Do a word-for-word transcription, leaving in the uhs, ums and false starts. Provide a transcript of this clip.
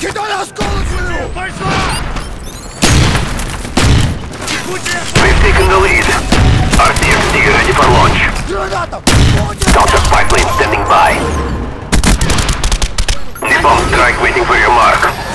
Считай осколочную! Пошла! We've taken the lead. R C X D ready for launch. Граната! Counter spy plane standing by. Napalm strike waiting for your mark.